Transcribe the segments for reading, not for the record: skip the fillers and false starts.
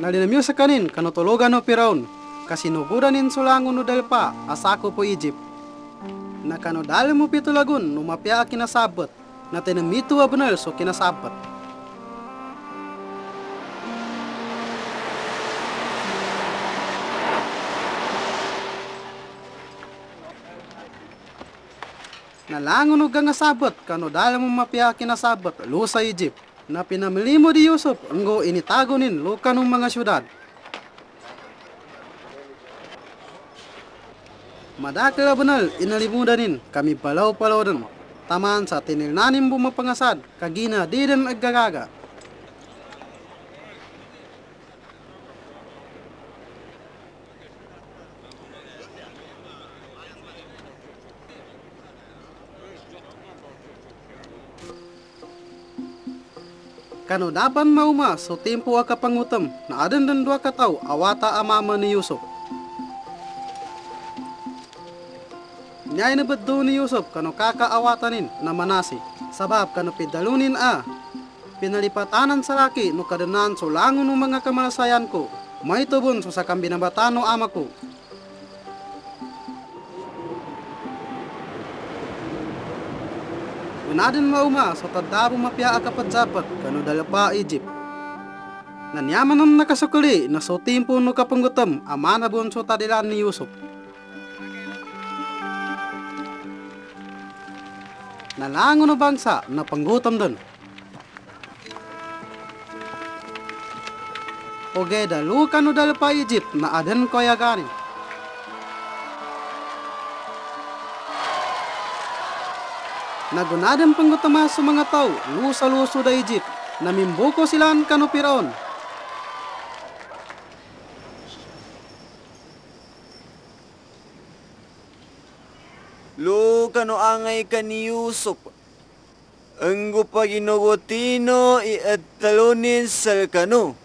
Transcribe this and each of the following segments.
Nalinamyo sa kanin kanutulugan no piraon. Kasinugudanin sulangon no dalpa asako po Egypt. Nakanodali mo pitulagun numapya kinasabot. Na tinamito abunal so kinasabot. Nalangon og nga sabot kanodali mo mapya kinasabot lo sa Egypt. Na pinamili mo di Yusuf anggo initago nin luka ng mga syudad. Madakil abunal inalimudanin kami palaw-palaw din. Taman sa tinilnanim bumapangasad kagina di din aggagaga. Kano dapan mauma so tempo akapangutam na adan dan dua kataw awata amama ni Yusuf. Nyay na baddo ni Yusuf kano kakaawatanin na manasi. Sabab kano pidalunin pinalipatanan sa laki no kadanan so langon ng mga kamalasayan ko. May tubon so sa kambinabatano ama ko. Unadin mauma so tadabo mapya akapadzapat kano dalapa Egypt. Nanyaman ng nakasukuli na so timpo no kapanggutam amana bon so tadilan ni Yusuf. Nalangon no bangsa na panggutam dun. Oge dalu kano dalapa Egypt na adan ko yaganin. Nagunadang panggutama sa mga tao, lusa-luso da Egypt, namimbuko silan kano Piraon. Lo kano angay ka ni Yusuf. Anggo pa ginugotino iatalonin sa kano.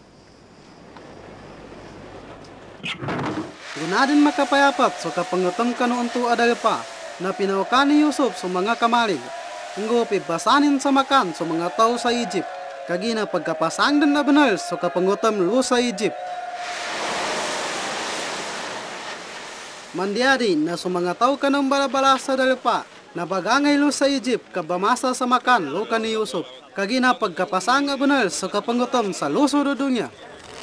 Gunadin makapayapat so kapanggutam kano unto adal pa, na pinawakan ni Yusuf sa mga kamalig. Nggo pibasanin sa makan sa mga tao sa Egypt. Kagina pagkapasang din na banal so kapangutam lu sa Egypt. Mandiari na sa mga tao kanang balabala sa dalpa na bagangay lu sa Egypt kabamasa sa makan lu ka ni Yusuf. Kagina pagkapasang banal so kapangutam sa luso do dunya.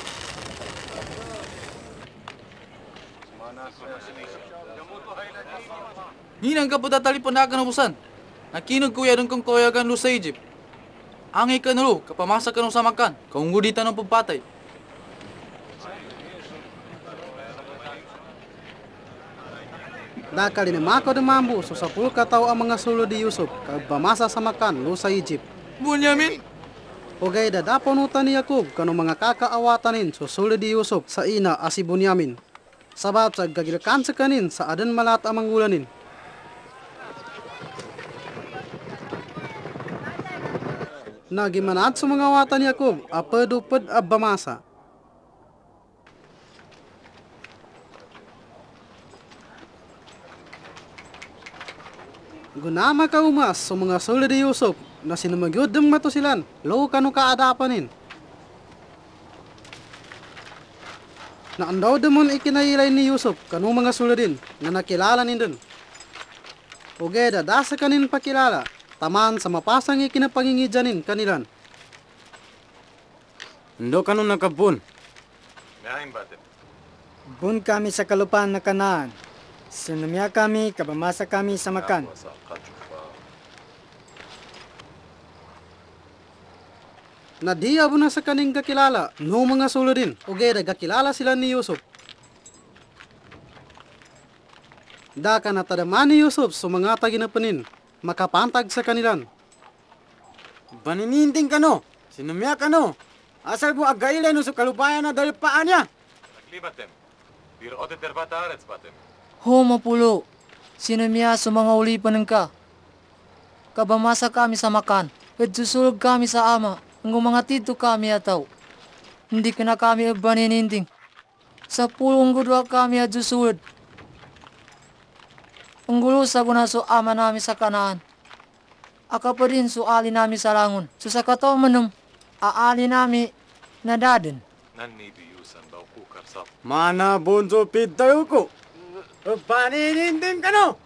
Ninang ka po tatalipon na ka nabusan. Nakinog kuya doon kong kuyagan lo sa Egypt. Angay ka na lo, kapamasa ka nung samakan. Kaunggudita ng pagpatay. Dakali ni mako de mambu so 10 kataw ang mga sulo di Yusuf kabamasa sa makan lo sa Egypt. Bunyamin! Ogay dadaponutan ni Jacob kano mga kakaawatanin so sulo di Yusuf sa ina asi Bunyamin. Sabab sa gagilkan sa kanin sa adan malat amang ulanin. Nagimanat sa mga awatan ni Jacob apadupad abamasa. Gunama ka umas sa mga sulo di Yusuf na sinamagyod ng matusilan lo kano kaadapanin. Na andaw demon ikinailay ni Yusuf kanu mga suladin na nakilala nindun. Ugeda dasa kanin pakilala, taman sa mapasang ikinapangingidyanin kanilan. Ndo kanu nakabun. Ngayon batin. Bun kami sa kalupaan na Kanaan. Sinumya kami, kabamasa kami sa makan. Nadiyabo na sa kaning kakilala, no mga suladin. Ugeda kakilala sila ni Yusuf. Daka na tadaman ni Yusuf sa mga taginapanin, makapantag sa kanilan. Banininting kano, sinumya kano. Asal mo agailay no sa kalupayan na dalpaan niya. Naklibatem. Birot derbat arets batem. Ho mapulo, sinumya sa mga ulipan ng ka. Kabamasa kami sa makan, at susulog kami sa ama. Ang mga tito kami ataw. Hindi ka na kami banininting. Sa pulong gudwa kami at susulod. Ang gulo sa gunaso ama namin sa Kanaan. Aka pa rin suali namin sa langon. So sa kataw manum, aali namin na daden. Nanni biyusan bauku karsap. Mana bonzo pitayo ko? Paninindin ka no?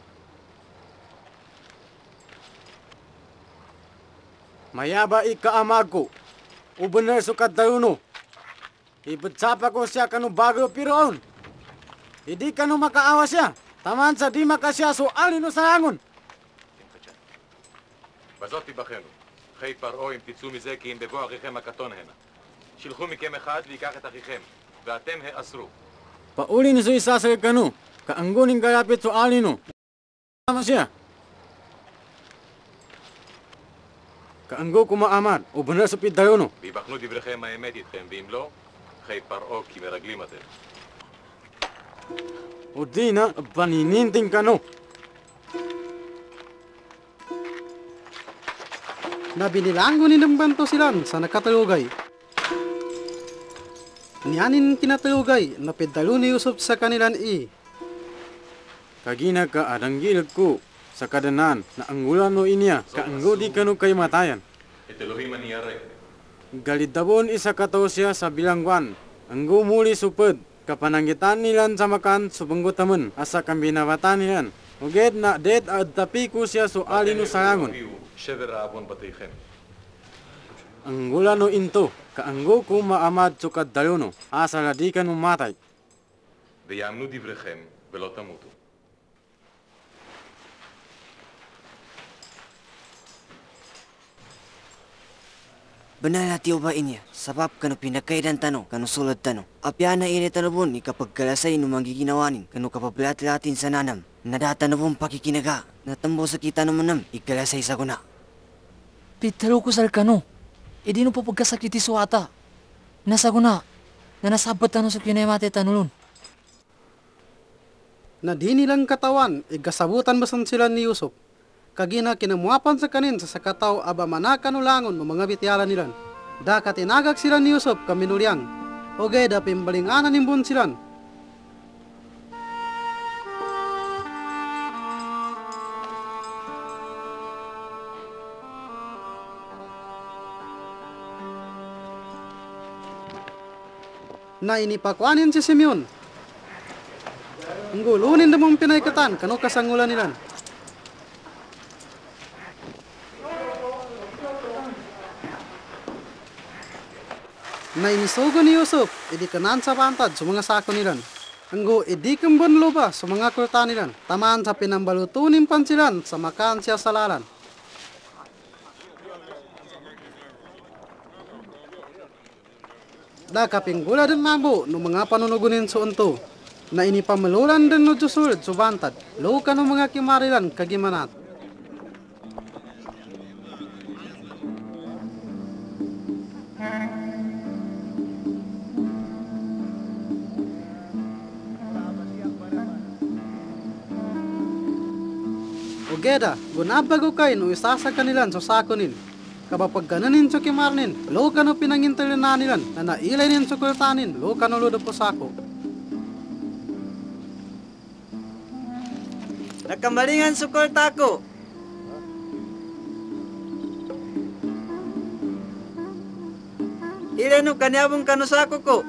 Mayaba ikaamag ko. Ubener sukat tayo no. Ipatsapa ko siya kanu bago piroon. Hindi kanu makaawa siya. Taman sa di makasya soalin no sarangon. בזאת תיבחנו. חיי פרעה אם תצאו מזה כי אם בבוא אחיכם הקטון הנה. שילחו מכם אחד ויקח את אחיכם, ואתם האסרו. Pauli ni so isasal kanu. Kaanggunin kalapit soalin no. Tama siya. Kaanggo kumaamat. Ubener sa pitayo no. ויבחנו דבריכם האמת איתכם, ואם לא, חיי פרעה כי מרגלים אתם. O di na, panininting ka no. Na binilango ni ng banto silan sa nakatalugay. Niyanin kinatalugay na pedalo ni Yusuf sa kanilan Kagina ka adanggil ko sa kadanan na anggulan no inya kaanggo di kanu kay matayan. את אלוהים אני ירא. Galidabon isa kataw siya sa bilangguan. Anggo muli suped kapanangitan nilan sa makan subenggotamen asa kambinawatan nilan. Uged na det ad tapi ko siya so alino sarangon. הביאו שבר העוון בתיכם. Anggulan no into kaanggo ko maamad sukad dayono asa ladi kanu matay. ויאמנו דבריכם ולא תמותו. Benar hati ubah ini, sebab kanu pinakai dan tano, kanu sulit tano. Apiana ini tano pun, ika pagkalasay numanggi ginawanin, kanu kapabelat-latin sa nanam. Nadata na pun pakikinaga, natambo sa kita naman ikalasay sa kuna. Pitalo ko sal kano. Di no papagkasakiti suata. Nasa ko na nasabat tano sa kinayamate tanulun. Na di nilang katawan, igasabutan basan sila ni Yusuf. Kagina kinamuapan sa kanin sa sakataw aba manakanulangon ng mga bityalan nilan. Da katinagag sila ni Yusuf kaminulyang. Ogay da pimbalinganan nimbun silan. Na inipakwanin si Simeon. Nggulunin damong pinaykatan kano kasangulan nilan. Na inisugo ni Yusuf, idi kanan sa pantad sa mga sako nilan. Anggo idi kambon lupa sa mga kurta nilan. Taman sa pinambalutunin pansilan sa makan siya salalan. Da kapinggula din mabo no mga panunugunin sa unto. Na inipamalulan din no Josulid sa bantad. Luka no mga kimarilan kagimanat. Ogeda, gunabago kay no isasa kanilan sa sakonin. Kapag gananin sa kimarnin, luka no pinangintalin na nilan, na nailainin sa kultanin, luka no ludo po sako. Nakamalingan sa kwarta ko. Ilan no kanyabong kanusako ko.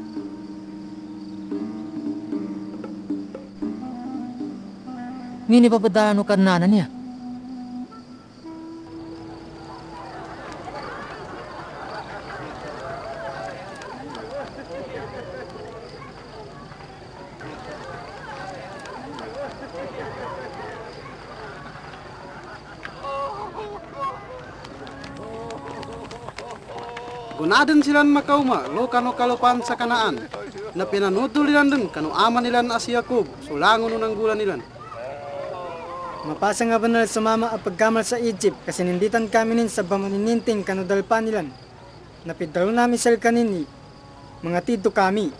Ngini papadaan no kanana niya. Gunaden silan makauma, luka no kalupan sa kanaan. Na pinanudol nilan dun, kano ama nilan as Yakob, sulangon ng gulan nilan. Mapasa nga banal sumama ang pagkamal sa Egypt kasi ninditan kami nin sa bamanininting kanudalpan nilan. Napidalo namin sal kanini, mga tito kami.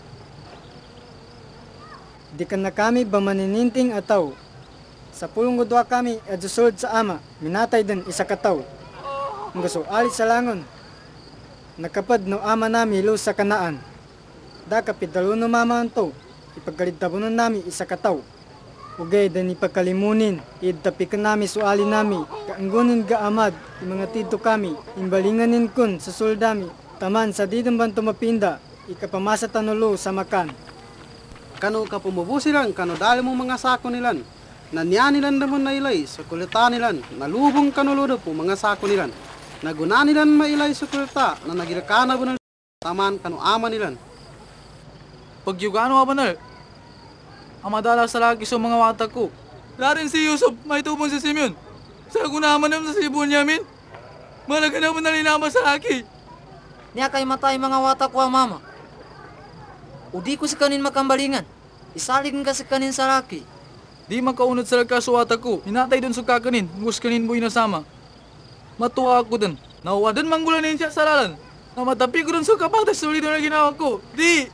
Di ka na kami bamanininting ataw. Sa pulong gudwa kami at susulod sa ama, minatay din isa kataw. Ang gusto alit sa langon. Nakapad no ama nami lo sa kanaan. Da kapidalo no mama anto, ipagkalitabunan nami isa kataw. Ugay dan ipagkalimunin, idtapikan nami suali nami, kaanggunin ga amad, yung mga tito kami, imbalinganin kun sa soldami, taman sa didang banto mapinda, ikapamasa tanulo sa makan. Kano ka pumubusilan, kano dali mo mga sako nilan. Nanya nilan naman na ilay, sukulita nilan. Nalubong kanulodo po mga sako nilan. Naguna nilan mailay sukulita, na nagilakana bunal taman kano ama nilan. Pagyugano ka banal. Ang madala sa lagi sa mga wata ko. Larin si Yusuf, may tubong si Simeon. Sa gunaman naman sa sibon yamin. Malaga naman nalinama sa laki. Niya kay matay mga wata ko ang mama. Udi ko sa kanin makambalingan. Isaligin ka sa kanin sa laki. Di makaunod sa lagkasuwata ko. Hinatay dun sa kakanin. Ngus kanin mo inasama. Matuwa ako dun. Nawadan manggulanin siya sa lalan. Namatapi ko dun sa kapatas sa ulit na ginawa ko. Di!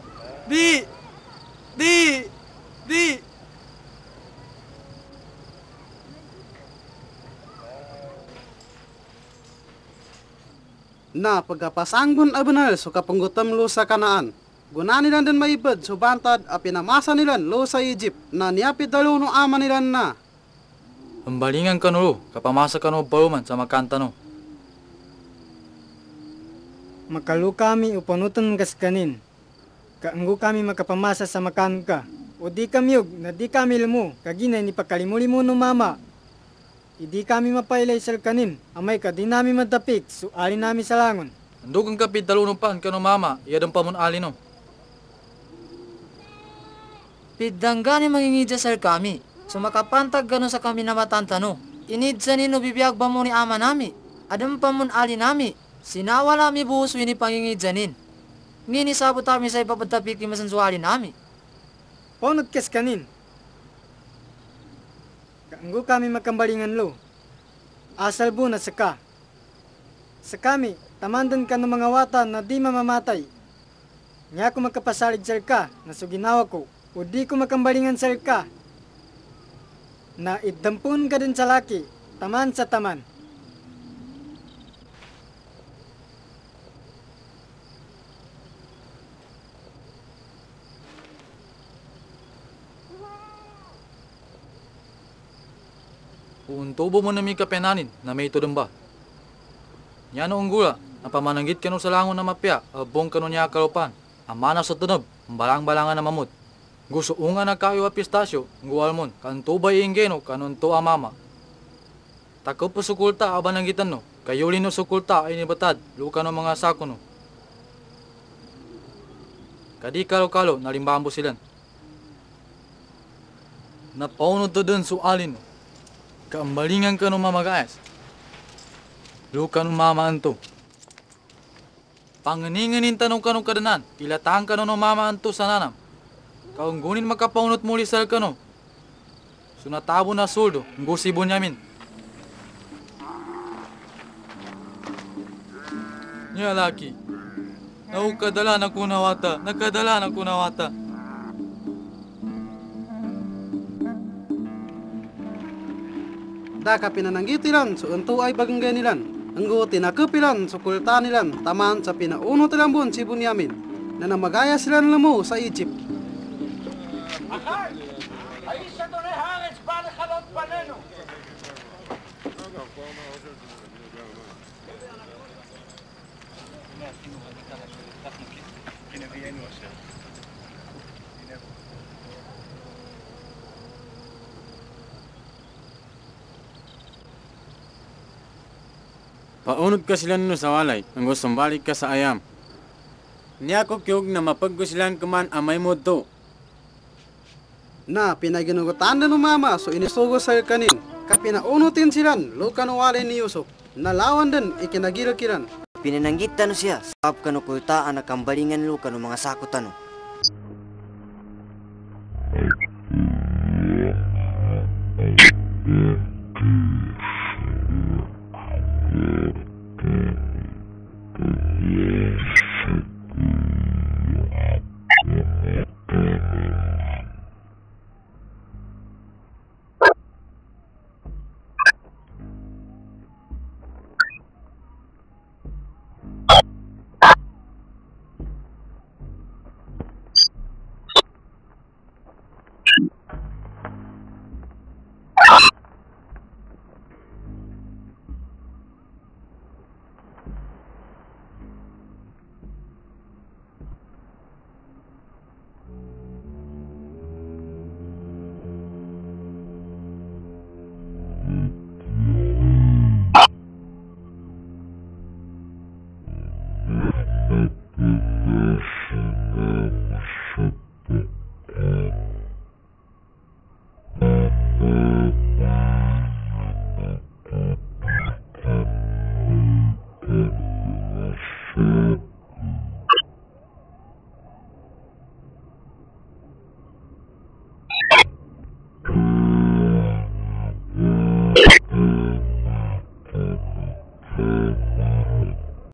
Na pagkapasanggun abanal so kapanggutam lo sa Kanaan. Guna nilan din maibad so bantad a pinamasa nilan lo sa Egypt na niapit dalo no ama nilan na. Ang balingan ka no, kapamasa ka no baruman sa makanta no. Makalu kami upanutan kas kanin. Kaanggo kami makapamasa sa makan ka. O di kami na di kami lemu, kaginay ni pakalimuli-mo no mama. Idi kami mapailay sa kanin, amay ka di namin madapik, suali namin sa langon. Andugang kapit dalunong paan ka no mama, iyadang pamun ali no. Pidanggani mangingidya sir kami. Sumakapantag gano sa kami na matantano. Inidsa nino bibiyag ba mo ni ama nami? Adam pa mun ali nami. Sinawala mi buhos wini pangingidyanin. Ngini sabot kami sa ipapatapik ni masansuali nami. Paunod kes kanin. Kaanggo kami makambalingan lo. Asal bu na saka. Sa kami, tamandan ka ng mga wata na di mamamatay. Nga ako makapasalig sir ka, na so ginawa ko. O di ko makambalingan sir ka. Na idampun ka din sa laki, taman sa taman. Uuntubo mo na mi kapenanin na may tudong ba? Nyano ang gula, napamananggit ka no sa langon na mapya, abong ka no niya kalupan. Amana sa tunob, balang-balangan na mamut. Gusto unga na kayo a pistasyo, nguwal mon, kantubay ingeno, kanunto a mama. Tako po sukulta, abananggitan no, kayuli no sukulta ay nibatad, luka no mga sako no. Kadi kalo-kalo, nalimbambo silan. Napaunod to dun sualin no. Kaambalingan ka no mamagayas. Luka no mama anto. Panganinganin tanong ka no kadanan, pilatahan ka no mama anto sa nanam. Kaunggunin makapaunot muli sa ka no. Sunatabo na suldo, ngusibo nyamin. Niya laki. Nakadala na kunawata. Da ka pinananggitilan so unto ay baganggan nilan. Anggo tinakepilan so kulta nilan taman sa pinauno tilambon si Bunyamin na namagaya sila lamo sa Egypt. Paunod ka sila no sa walay, ang gustong balik ka sa ayam. Niya ko kiyog na mapaggo silang kuman amay mo to. Na pinaginugutan na no mama so inisugo sa kanin. Kapinaunutin silan luka no wale ni Yusuf. Nalawan din ikinagilkiran. Pinananggitan no siya, sabab kano kultaan na kambalingan lo kano mga sakutan no.